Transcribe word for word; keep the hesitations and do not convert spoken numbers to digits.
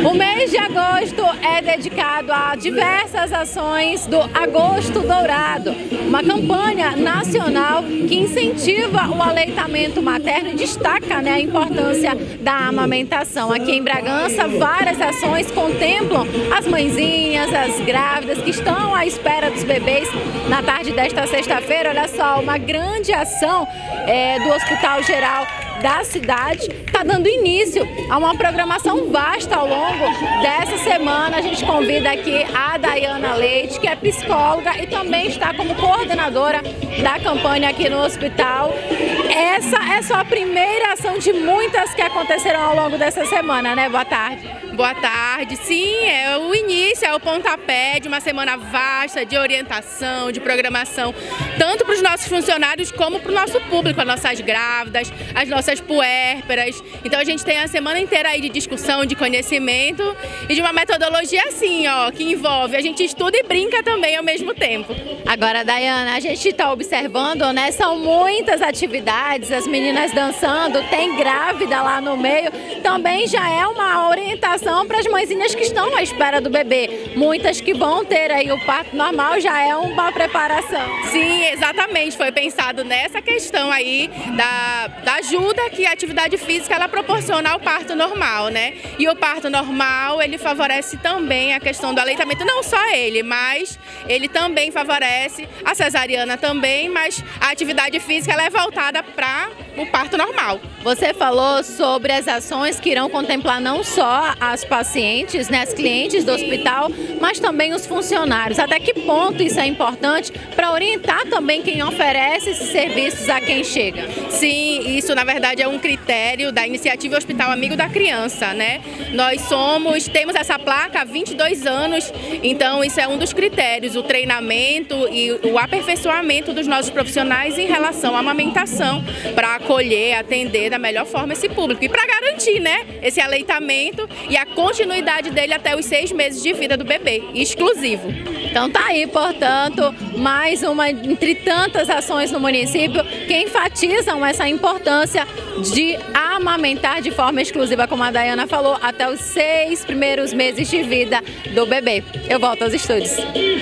O mês de agosto é dedicado a diversas ações do Agosto Dourado, uma campanha nacional que incentiva o aleitamento materno e destaca, né, a importância da amamentação. Aqui em Bragança, várias ações contemplam as mãezinhas, as grávidas que estão à espera dos bebês. Na tarde desta sexta-feira, olha só, uma grande ação é, do Hospital Geral da cidade está dando início a uma programação vasta ao longo dessa semana. A gente convida aqui a Dayana Leite, que é psicóloga e também está como coordenadora da campanha aqui no hospital. Essa é só a primeira ação de muitas que acontecerão ao longo dessa semana, né? Boa tarde. Boa tarde. Sim, é o início, é o pontapé de uma semana vasta de orientação, de programação, tanto para os nossos funcionários como para o nosso público, as nossas grávidas, as nossas puérperas. Então a gente tem a semana inteira aí de discussão, de conhecimento e de uma metodologia assim, ó, que envolve, a gente estuda e brinca também ao mesmo tempo. Agora, Dayana, a gente está observando, né, são muitas atividades, as meninas dançando, tem grávida lá no meio, também já é uma orientação para as mãezinhas que estão à espera do bebê. Muitas que vão ter aí o parto normal já é uma preparação. Sim, exatamente, foi pensado nessa questão aí da, da ajuda que a atividade física ela proporciona ao parto normal, né? E o parto normal, ele favorece também a questão do aleitamento, não só ele, mas ele também favorece a cesariana também, mas a atividade física ela é voltada para o parto normal. Você falou sobre as ações que irão contemplar não só as pacientes, né, as clientes do hospital, mas também os funcionários. Até que ponto isso é importante para orientar também quem oferece esses serviços a quem chega? Sim, isso na verdade é um critério da iniciativa Hospital Amigo da Criança, né? Nós somos, temos essa placa há vinte e dois anos, então isso é um dos critérios, o treinamento e o aperfeiçoamento dos nossos profissionais em relação à amamentação, para acolher, atender da melhor forma esse público e para garantir, né, esse aleitamento e a continuidade dele até os seis meses de vida do bebê, exclusivo. Então tá aí, portanto, mais uma entre tantas ações no município que enfatizam essa importância de amamentar de forma exclusiva, como a Dayana falou, até os seis primeiros meses de vida do bebê. Eu volto aos estúdios.